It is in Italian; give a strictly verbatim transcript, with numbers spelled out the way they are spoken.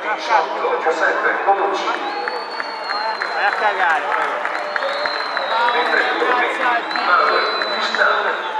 diciotto sette undici. Vai a cagare, ventidue Manuel Cristal.